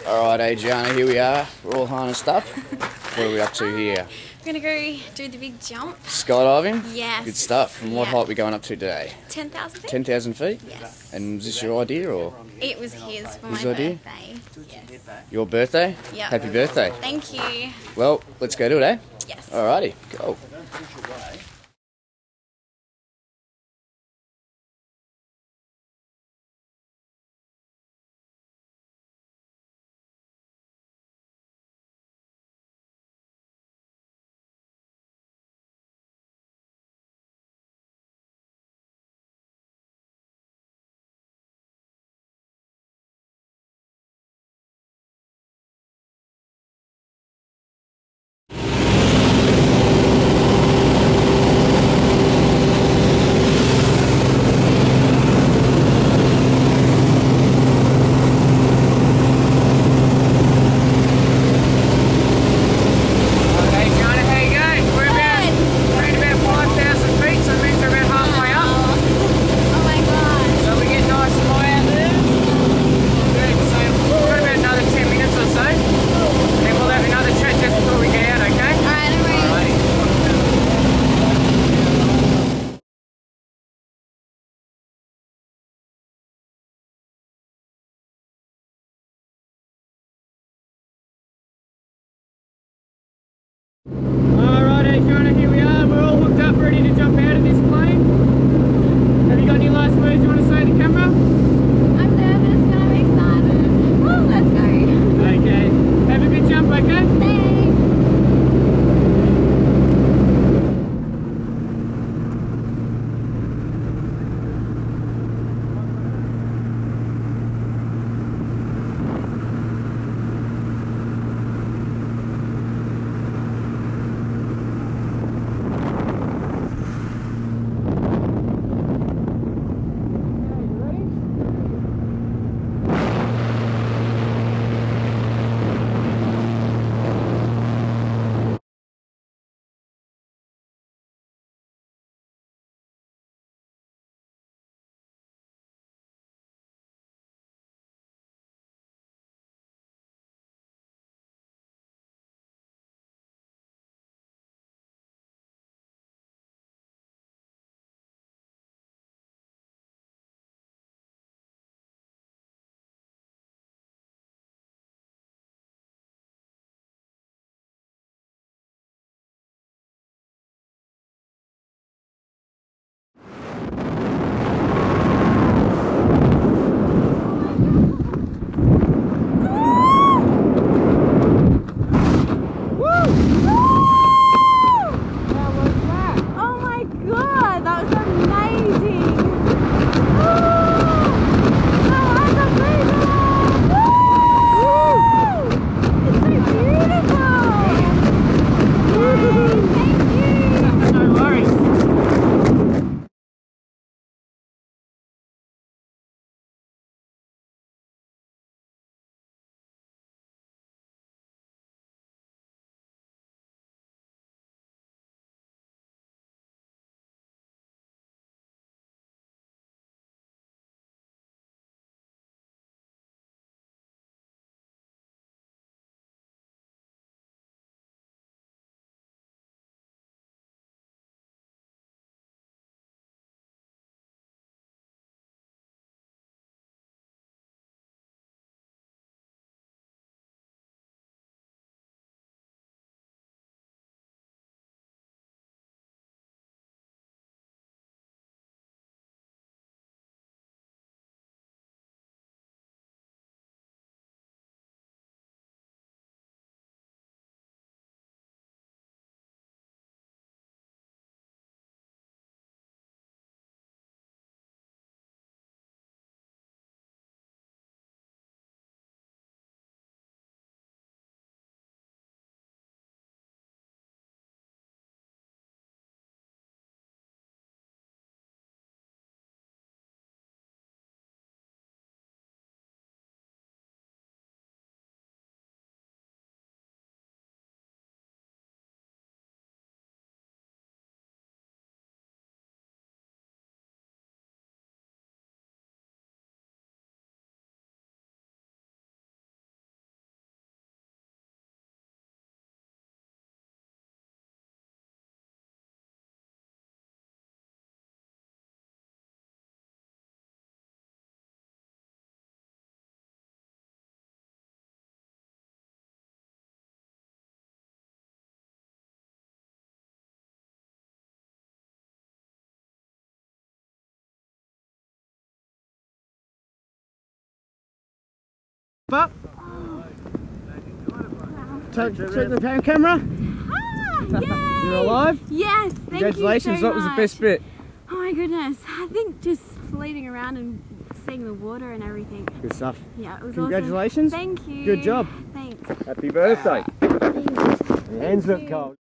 Alright, Adriana, here we are. We're all harnessed up. What are we up to here? We're going to go do the big jump. Skydiving? Yes. Good stuff. And what Yeah. height are we going up to today? 10,000 feet? 10,000 feet? Yes. And was this your idea or It was his for my His idea? birthday. Yes. your birthday? Yep. Happy birthday. Thank you. Well, let's go do it, eh? Yes. Alrighty, go. Oh my god. Alright, I'm ready. Alright, Adriana, here we are. We're all hooked up, ready to jump out of this plane. Have you got any last words you want to say to the camera? I'm nervous, but I'm excited. Woo, let's go. Okay. Have a good jump, okay? Thanks. up. Check the pan camera. Ah, yay! You're alive? Yes, thank Congratulations, you so what was the much. best bit? Oh my goodness, I think just floating around and seeing the water and everything. Good stuff. Yeah, it was Congratulations. awesome. Thank you. Good job. Thanks. Happy birthday. Thanks. Hands up cold.